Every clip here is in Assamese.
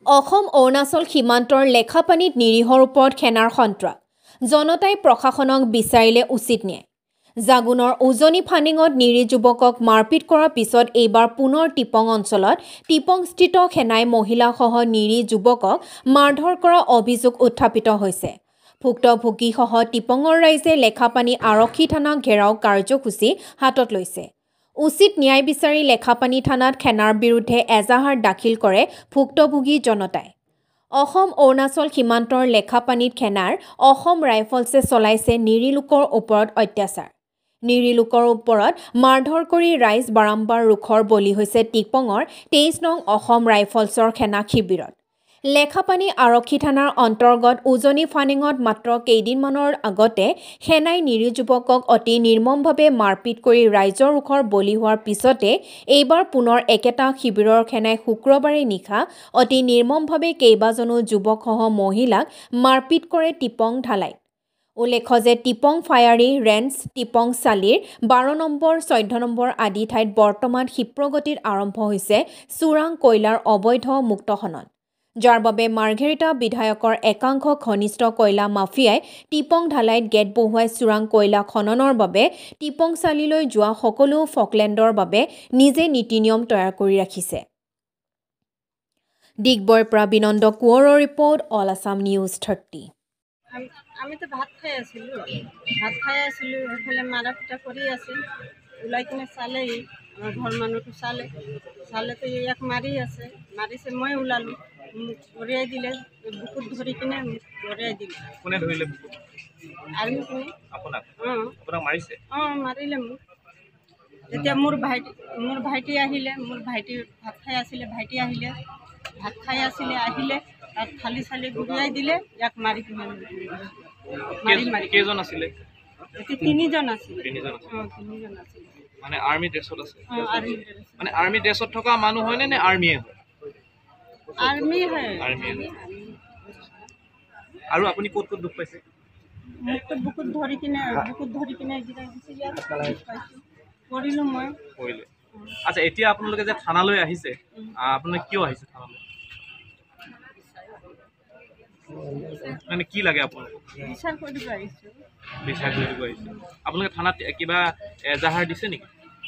অসম অৰুণাচল সীমান্তৰ লেখাপানীত নিৰীহৰ ওপৰত সেনাৰ সন্ত্ৰাস জনতাই প্ৰশাসনক বিচাৰিলে উচিত ন্যায় জাগুনৰ উজনি ফানিঙত নিৰীহ যুৱকক মাৰপিট কৰাৰ পিছত এইবাৰ পুনৰ টিপং অঞ্চলত টিপংস্থিত সেনাই মহিলাসহ নিৰীহ যুৱকক মাৰধৰ কৰা অভিযোগ উত্থাপিত হৈছে ভুক্তভোগীসহ টিপঙৰ ৰাইজে লেখাপানী আৰক্ষী থানাক ঘেৰাও কাৰ্যসূচী হাতত লৈছে উচিত ন্যায় বিচাৰি লেখাপানী থানাত সেনাৰ বিৰুদ্ধে এজাহাৰ দাখিল কৰে ভুক্তভোগী জনতাই অসম অৰুণাচল সীমান্তৰ লেখাপানীত সেনাৰ অসম ৰাইফলছে চলাইছে নিৰীহ লোকৰ ওপৰত অত্যাচাৰ নিৰীহ লোকৰ ওপৰত মাৰধৰ কৰি ৰাইজ বাৰম্বাৰ ৰুখৰ বলি হৈছে টিপঙৰ 23 নং অসম ৰাইফলছৰ সেনা শিবিৰত লেখাপানী আৰক্ষী থানাৰ অন্তৰ্গত উজনি ফানিঙত মাত্ৰ কেইদিনমানৰ আগতে সেনাই নিৰীহ যুৱকক অতি নিৰ্মমভাৱে মাৰপিট কৰি ৰাইজৰ ৰুখৰ বলি হোৱাৰ পিছতে এইবাৰ পুনৰ একেটা শিবিৰৰ সেনাই শুক্ৰবাৰে নিশা অতি নিৰ্মমভাৱে কেইবাজনো যুৱকসহ মহিলাক মাৰপিট কৰে টিপং ঢালাইত উল্লেখ্য যে টিপং ফায়াৰী ৰেঞ্জ টিপং চালিৰ 12 নম্বৰ 14 নম্বৰ আদি ঠাইত বৰ্তমান ক্ষিপ্ৰগতিত আৰম্ভ হৈছে চোৰাং কয়লাৰ অবৈধ মুক্ত খনন যাৰ বাবে মাৰ্ঘেৰিটা বিধায়কৰ একাংশ ঘনিষ্ঠ কয়লা মাফিয়াই টিপং ঢালাইত গেট বহুৱাই চোৰাং কয়লা খননৰ বাবে টিপং চালিলৈ যোৱা সকলো ফকলেণ্ডৰ বাবে নিজে নীতি নিয়ম তৈয়াৰ কৰি ৰাখিছে ডিগবৈৰ পৰা বিনন্দ কোঁৱৰৰ ৰিপৰ্ট অল আছাম নিউজ 30 আমি তো ভাত খাই আছিলোঁ সেইফালে মাৰা পিটা কৰি আছে ওলাই কিনে চালেই আমাৰ ঘৰ মানুহটো চালেতো ইয়াক মাৰি আছে মাৰিছে মই ওলালোঁ মোক ঘূৰিয়াই দিলে বুকুত ধৰি কিনে ঘূৰিয়াই দিলে কোনে ধৰিলে আৰ্মিখিনি আপোনাক মাৰিছে মাৰিলে মোক যেতিয়া মোৰ ভাইটি আহিলে মোৰ ভাইটি ভাত খাই আছিলে আহিলে তাত থালি চালি ঘূৰিয়াই দিলে ইয়াক মাৰি কিনে কেইজন আছিলে তিনিজন আছিলে মানে আৰ্মি ড্ৰেছত আছে মানে আৰ্মি ড্ৰেছত থকা মানুহ হয় নে আৰ্মিয়ে হয় আৰ্মি হয় আৰু আপুনি ক'ত দুখ পাইছে মোকতো বুকুত ধৰি কিনে কৰিলোঁ মই কৰিলে আচ্ছা এতিয়া আপোনালোকে যে থানালৈ আহিছে আপোনালোকে কিয় আহিছে থানালৈ মানে কি লাগে আপোনালোকক বিচাৰ কৰিব আহিছোঁ আপোনালোকে থানাত কিবা এজাহাৰ দিছে নেকি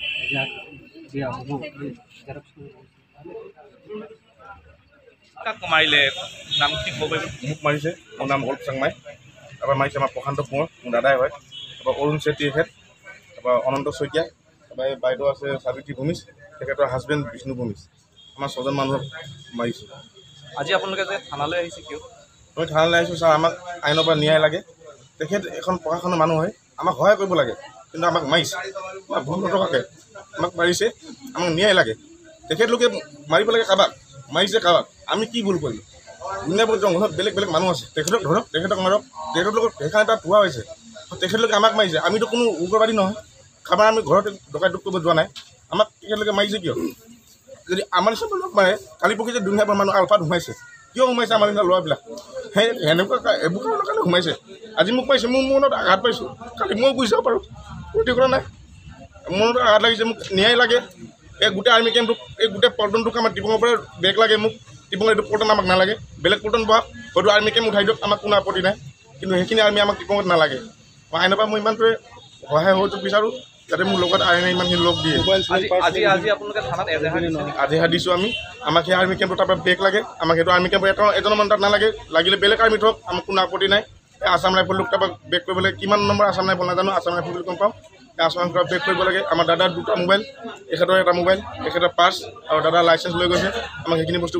কাক মাৰিলে নাম কি ক'ব মোক মাৰিছে মোৰ নাম অল্প চাংমাই তাৰপৰা মাৰিছে আমাৰ প্ৰশান্ত কোঁৱৰ মোৰ দাদাই হয় তাৰপৰা অৰুণ চেত্ৰী এখেত তাৰপৰা অনন্ত শইকীয়া তাৰপৰা এই বাইদেউ আছে সাবিত্ৰী ভূমিজ তেখেতৰ হাজবেণ্ড বিষ্ণু ভূমিজ আমাৰ 6জন মানুহক মাৰিছোঁ আজি আপোনালোকে যে থানালৈ আহিছে কিয় মই থানালৈ আহিছোঁ ছাৰ আমাক আইনৰ পৰা ন্যায় লাগে তেখেত এখন প্ৰশাসনৰ মানুহ হয় আমাক সহায় কৰিব লাগে কিন্তু আমাক মাৰিছে ভুল নথকাকৈ আমাক মাৰিছে আমাক ন্যায় লাগে তেখেতলোকে মাৰিব লাগে কাৰোবাক মাৰিছে কাৰোবাক আমি কি ভুল কৰিলোঁ দুনীয়াবোৰ জংঘলত বেলেগ মানুহ আছে তেখেতক ধৰক তেখেতক মাৰক তেখেতলোকৰ সেইকাৰণে তাত পোৱা হৈছে তেখেতলোকে আমাক মাৰিছে আমিতো কোনো উগ্ৰবাদী নহয় কাৰোবাৰ আমি ঘৰতে ডকাইত কৰিব যোৱা নাই আমাক তেখেতলোকে মাৰিছে কিয় যদি আমাৰ নিচিনা লোক মাৰে কালি পৰহি যে দুনীয়াবোৰ মানুহ আলফাত সোমাইছে কিয় সোমাইছে আমাৰ নিচিনা ল'ৰাবিলাক সেনেকুৱা এইবোৰ কাৰণে সোমাইছে আজি মোক পাইছে মোৰ মনত আঘাত পাইছোঁ কালি মই গুচি যাব পাৰোঁ প্ৰতি কৰা নাই মনত আঘাত লাগিছে মোক ন্যায় লাগে এই গোটেই আৰ্মি কেম্পটোক এই গোটেই পল্টনটোক আমাৰ টিপঙৰ পৰা বেগ লাগে মোক টিপঙৰ এইটো পল্টন আমাক নালাগে বেলেগ পল্টন বহাওক হয়তো আৰ্মি কেম্প উঠাই দিয়ক আমাক কোনো আপত্তি নাই কিন্তু সেইখিনি আৰ্মি আমাক টিপঙত নালাগে মই আইনৰ পৰা মই ইমানটোৱে সহায় সহযোগ বিচাৰোঁ যাতে মোৰ লগত আইনে ইমানখিনি লগ দিয়ে আজি আপোনালোকে থানাত এজাহাৰ দিছোঁ আমি আমাক সেই আৰ্মি কেম্পৰ তাৰপৰা বেগ লাগে আমাক সেইটো আৰ্মি কেম্পৰ এজনৰ মানুহ তাত নালাগে লাগিলে বেলেগ আৰ্মি থওক আমাক কোনো আপত্তি নাই এই আছাম ৰাইফলটোক তাৰপৰা বেগ কৰিব লাগে কিমান নম্বৰ আছাম ৰাইফল নাজানো আছাম ৰাইফল বুলি গম পাওঁ এই আছাম ৰাইফল বেগ কৰিব লাগে আমাৰ দাদাৰ 2টা মোবাইল এখেতৰ এটা মোবাইল এখেতৰ পাৰ্চ আৰু দাদাৰ লাইচেঞ্চ লৈ গৈছে আমাক সেইখিনি বস্তু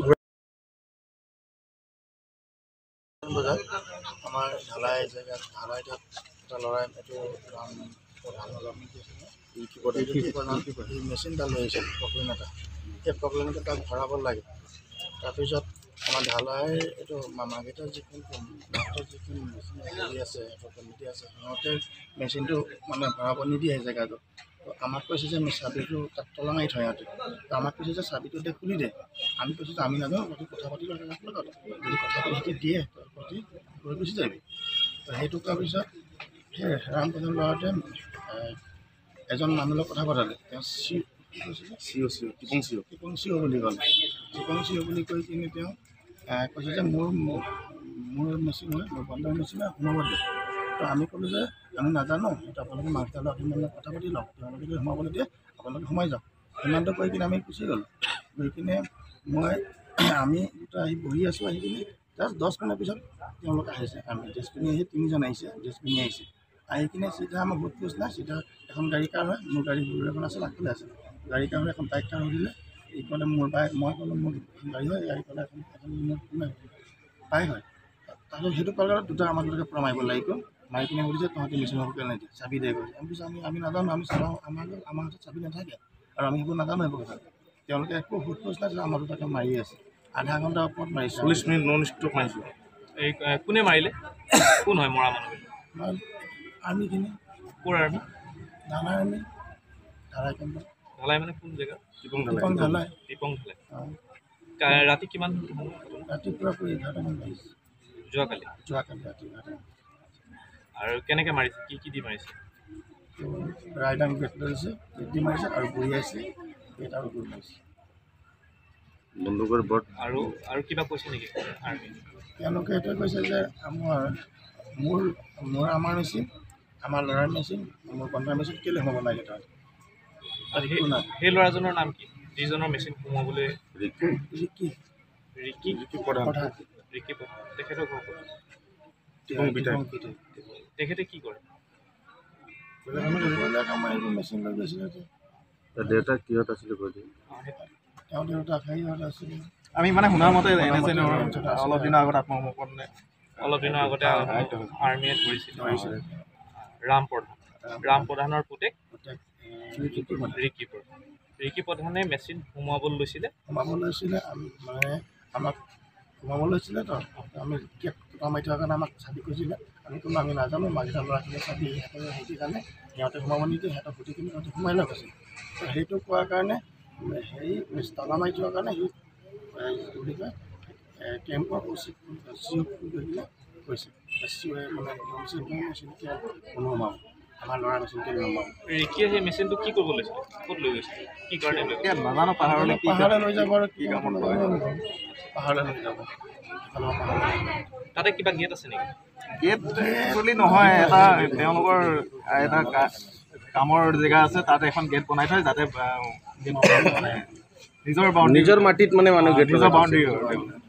বজাত আমাৰ ঢালাই জেগাত ঢালাইটাত এটা ল'ৰাই এইটো মেচিন এটা লৈ আহিছে প্ৰব্লেম এটা সেই প্ৰব্লেমটো তাক ভৰাব লাগে তাৰপিছত আমাৰ ঢালাইৰ এইটো মামাকেইটাৰ যিখন মেচিন হেৰি আছে কমিটি আছে সিহঁতে মেচিনটো মানে ভৰাব নিদিয়ে জেগাটো আমাক কৈছে যে চাবিটো তাত তলা মাৰি থয় সিহঁতে আমাক কৈছে যে চাবিটো দে খুলি দে আমি কৈছোঁ যে আমি নাজানো তহঁতি কথা পাতি লগত যদি কথা পাতি দিয়ে তহঁতি লৈ গুচি যাবি তো সেইটো কোৱাৰ পিছত সেই ৰামপ্ৰধান ল'ৰাটোৱে এজন মানুহৰ লগত কথা পতালে তেওঁ টিপং চিঅ' বুলি ক'লে টিপং চিঅ' বুলি কৈ কিনে তেওঁ কৈছে যে মোৰ মেচিন হয়, মোৰ বন্ধৰ মেচিন হয়, সোমাব দিয়ে। তো আমি ক'লোঁ যে আমি নাজানো, সেইটো আপোনালোকে মাৰ্কেটাৰৰ আপোনালোকে কথা পাতি লওক, তেওঁলোকে যদি সোমাবলৈ দিয়ে আপোনালোকে সোমাই যাওক। সিমানটো কৰি কিনে আমি গুচি গ'লোঁ। গৈ কিনে আমি দুটা আহি বহি আছোঁ, আহি কিনে জাষ্ট 10 মিনিটৰ পিছত তেওঁলোক আহিছে। আমি ড্ৰেছ পিন্ধি আহি 3জন আহিছে, ড্ৰেছ পিন্ধি আহিছে। আহি কিনে চিধা আমাৰ বহুত পোষ্ট নাই, চিধা এখন গাড়ী কাৰ হয়, মোৰ গাড়ী বুলেৰ এখন আছিল, আগফালে আছিল। গাড়ী কাৰ হৈ এখন বাইক কাৰ হৈ দিলে। এই ক'লে মোৰ বাইক, মই ক'লোঁ মোৰ গাড়ী হয়, গাড়ী ক'লে এখন মোৰ বাইক হয়। তাৰপিছত সেইটো ক'লে দুটা আমাক দুটাকে পৰা মাৰিব লাগিব। মাৰি কিনে সুধিছে তহঁতি মেচিন হ'ব কেলৈ নিদিয়ে, চাবি দে কৈছে। আমি কৈছোঁ আমি নাজানো, আমি চলাওঁ, আমাৰ হাতত চাবি নাথাকে আৰু আমি সেইবোৰ নাজানো সেইবোৰ কথা। তেওঁলোকে একো সোধ পোছ নাই, আমাৰ দুটাকে মাৰি আছে। আধা ঘণ্টাৰ ওপৰত মাৰিছে। 40 মিনিট নন ষ্টপ মাৰিছোঁ। এই কোনে মাৰিলে? কোন হয় মৰা মানুহ? আৰ্মিখিনি ক'ৰ আৰ্মি? ঢালাই আৰ্মি, ঢালাই কেম্প। ঢালাই মানে কোন জেগা? টিপং ঢালাই। টিপং ঢালাই। ৰাতি কিমান? ৰাতিপুৱা 11টামান বাজিছে। যোৱাকালি ৰাতি 11টা। আৰু কেনেকৈ মাৰিছে? কি দি মাৰিছে? ৰাইডাং বেট লৈছে, বেট দি মাৰিছে আৰু বহি আহিছে, বেট আৰু গৈ মাৰিছে বন্দুকৰ বট। আৰু কিবা কৈছে নেকি আৰ্মি? তেওঁলোকে এইটোৱে কৈছে যে আমাৰ মেচিন, আমাৰ ল'ৰাৰ মেচিন, মোৰ বন্ধাৰ মেচিন কেলৈ সোমাব লাগে তাত। সেই ল'ৰাজনৰ নাম কি, যিজনৰ মেচিন সোমাবলৈ? ৰিকি প্ৰধান। তেখেতৰ ঘৰ ক'ত? তেখেতে কি কৰে? মেচিন লৈ গৈছিলে। দেউতা কিহত আছিলে কৈ দিয়ে? তেওঁ দেউতা হেৰিহঁত আছিলে। আমি মানে শুনাৰ মতে অলপ দিনৰ আগত আত্মসমৰ্পণ, অলপ দিনৰ আগতে আৰ্মিয়ে ধৰিছিল ৰাম প্ৰধানৰ পুতেক ৰিকি প্ৰধানে মেচিন সোমাবলৈ লৈছিলে। আমাক সোমাব লৈছিলে তো আমি গেট ফুটা মাৰি থোৱাৰ কাৰণে আমাক চাবি কৈছিলে। আমি ক'লোঁ আমি নাজানো, মাকেইটা ল'ৰাখিনিয়ে চাবি সিহঁতে জানে, সিহঁতে সোমাব নিদিয়ে, সিহঁতক সুধি কিনে সিহঁতে সোমাই লওক আছিল। তো সেইটো কোৱাৰ কাৰণে তালা মাৰি থোৱাৰ কাৰণে সি বুলি কয় কেম্পৰ কৈছে মেচিনকে নোসোমাব, আমাৰ ল'ৰা মেচিনকে নোসোমাব। ৰিকিয়ে সেই মেচিনটো কি কৰিব লৈছিলে? ক'ত লৈ গৈছিলে? কি কাৰণে নাজানো। পাহাৰলৈ লৈ যাব আৰু কি কামত পাহাৰলৈ লৈ যাব। তাতে কিবা গেট আছে নেকি? গেট বুলি নহয়, এটা তেওঁলোকৰ এটা কামৰ জেগা আছে, তাত এখন গেট বনাই থয় যাতে নিজৰ মাটিত মানে মানুহ গেট নিজৰ বাউণ্ডেৰী